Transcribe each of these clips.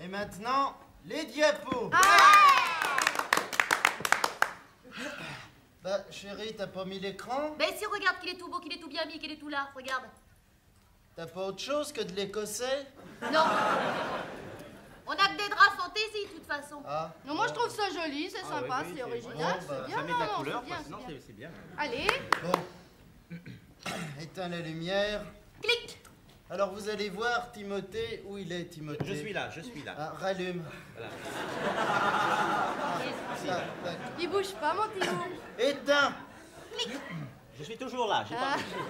Et maintenant, les diapos. Bah, chérie, t'as pas mis l'écran? Mais si, regarde qu'il est tout beau, qu'il est tout bien mis, qu'il est tout là, regarde. T'as pas autre chose que de l'écossais? Non. On a que des draps fantaisie, de toute façon. Ah. Non, moi je trouve ça joli, c'est sympa, oui, c'est bon. original, Bon, bah, c'est bien. Ça met de la non, couleur, c'est bien, quoi, sinon c'est bien. c'est bien. Allez, Bon. Éteins la lumière. Clic. Alors vous allez voir Timothée, où il est Timothée? Je suis là, je suis là. Ah, rallume. Voilà. Ah, d'accord. il bouge pas, mon Timo. Éteins. Je suis toujours là, j'ai pas bougé.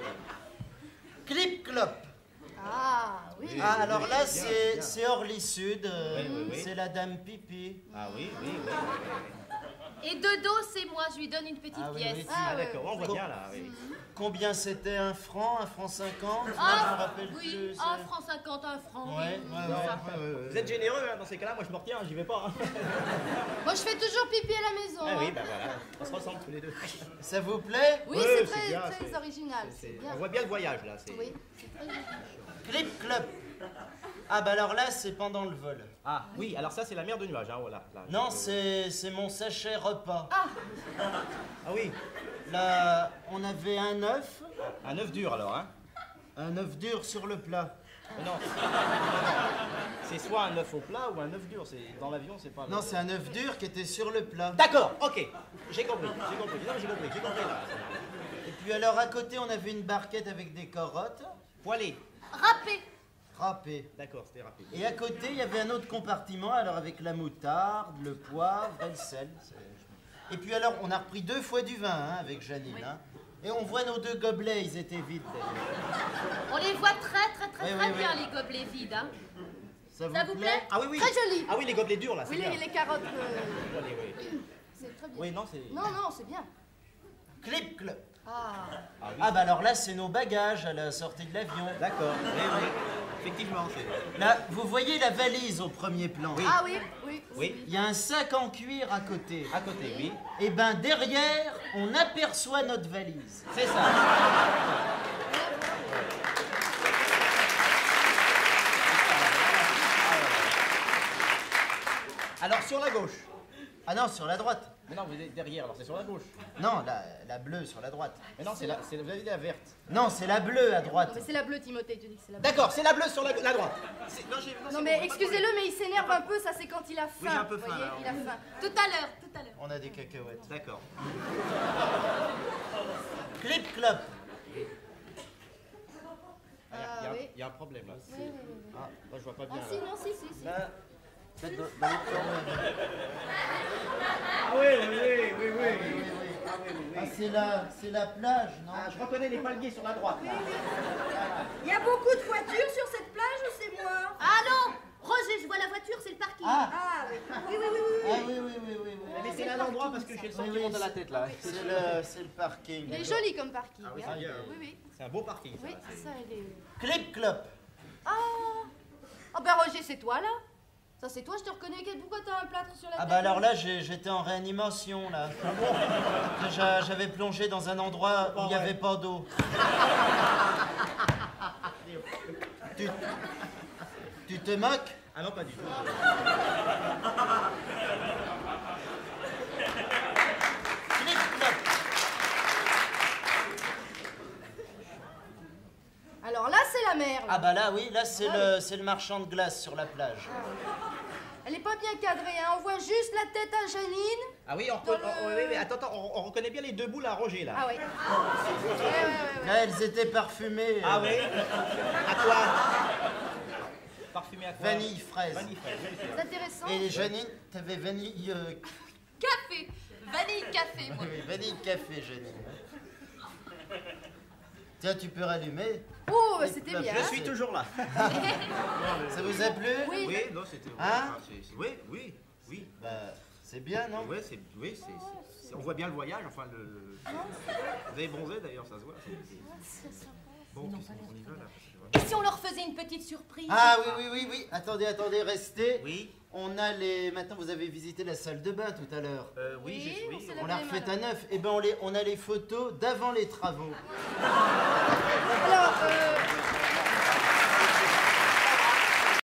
Clip clop. Ah, oui. Ah, alors là, bien. c'est Orly Sud. Oui. C'est la dame pipi. Ah oui. Et de dos, c'est moi, je lui donne une petite Ah oui, pièce. oui. Ah ouais. d'accord, on voit bien là, oui. Combien c'était? 1 franc, 1 franc 50? Je me Ah, rappelle oui, plus. 1 franc 50, 1 franc. Ouais, oui. ouais. Vous êtes généreux hein, dans ces cas-là, moi je me retiens, j'y vais pas. Hein. Moi je fais toujours pipi à la maison. Ah oui, hein. bah voilà, on se ressemble tous les deux. Ça vous plaît? Oui, Ouais, c'est c'est très, bien, très c'est- original, c'est bien. On voit bien le voyage là. Oui, c'est très joli. Clip clop. Ah bah alors là, c'est pendant le vol. Ah oui, alors ça c'est la mer de nuages, hein, voilà. Là, Non, c'est mon sachet repas. Ah oui, Là, on avait un œuf, un œuf dur alors, hein. un œuf dur sur le plat. Mais non, c'est soit un œuf au plat ou un œuf dur. Dans l'avion, c'est pas. Non, c'est un œuf dur qui était sur le plat. D'accord, ok, j'ai compris. Non, j'ai compris là. Et puis alors à côté, on avait une barquette avec des carottes Poêlé. Râpé. râpées. D'accord, c'était rapide. Et à côté, il y avait un autre compartiment, alors avec la moutarde, le poivre et le sel. Et puis alors, on a repris 2 fois du vin hein, avec Janine. Hein. Et on voit nos 2 gobelets, ils étaient vides d'ailleurs. On les voit très Oui, bien, oui. les gobelets vides. Hein. Ça vous plaît? Ah oui. Très joli. Ah oui, les gobelets durs là, c'est Oui, bien. les carottes, Oui. c'est très bien. Oui, non, c'est. Non, c'est bien. Clip, clop. Ah, Ah oui. Ah bah alors là, c'est nos bagages à la sortie de l'avion. D'accord, oui. Effectivement, c'est. Là, vous voyez la valise au premier plan. ah oui. Oui. Il y a un sac en cuir à côté. À côté, oui. Et ben derrière, on aperçoit notre valise. C'est ça. Alors sur la gauche. Ah non, sur la droite. Mais non, vous êtes derrière, alors c'est sur la gauche. Non, la bleue sur la droite. Mais non, vous avez dit la verte. Non, c'est la bleue à Non, droite. mais c'est la bleue, Timothée, tu dis que c'est la bleue. D'accord, c'est la bleue sur la droite. Non, mais excusez-le, mais il s'énerve un peu, ça c'est quand il a faim. Oui, j'ai un peu faim, vous voyez, alors. il a faim. Tout à l'heure. On a des cacahuètes. D'accord. Clip clop. Oui. Il y a un problème là. Oui. Ah, moi je vois pas Ah bien. si, là. non, si. Là, c'est dans le corner. Ah oui. Ah, c'est la plage, non? Ah, je reconnais les palmiers sur la droite. Là. Il y a beaucoup de voitures sur cette plage ou c'est moi? Ah non, Roger, je vois la voiture, c'est le parking. Ah, Ah oui. ah oui. Mais c'est un endroit parce que j'ai le sang qui monte dans la tête là. C'est le parking. Il est joli comme parking. Ah oui, hein. c'est bien. Oui. C'est un beau parking. Ça. Oui, ça, elle est... Clip clop. Ah Oh ben Roger, c'est toi là? Ça c'est toi, je te reconnais. Pourquoi t'as un plâtre sur la tête? Ah bah alors là, j'étais en réanimation, là. J'avais plongé dans un endroit où il n'y avait pas d'eau. Tu te moques? Ah non, pas du tout. Clip clop. Alors là, c'est la mer. Là. Ah bah là, oui, là c'est le marchand de glace sur la plage. Elle est pas bien cadrée, hein. On voit juste la tête à Janine. Ah oui, oui, mais attends, on reconnaît bien les 2 boules à Roger là. Ah ouais. Ouais. Là, elles étaient parfumées. Ah oui. À quoi? Parfumé à quoi? Vanille fraise. Vanille fraise. C'est intéressant. Et Janine, t'avais vanille... Café. Vanille café, moi. oui, vanille café, Janine. Tiens, tu peux rallumer. Oh, bah, c'était bien. Je suis toujours là. Ça vous a plu? Oui. Oui, non, c'était. Hein? Oui. Bah, c'est bien, non? Ouais, on voit bien le voyage, enfin Vous avez bronzé d'ailleurs, ça se voit. Bon, on y va là. Et si on leur faisait une petite surprise? Ah oui. Attendez, restez. Oui. On a les... Maintenant, vous avez visité la salle de bain tout à l'heure. Oui, on s'est On lavé l'a les mains, refait là. à neuf. Eh ben, on a les photos d'avant les travaux. Alors,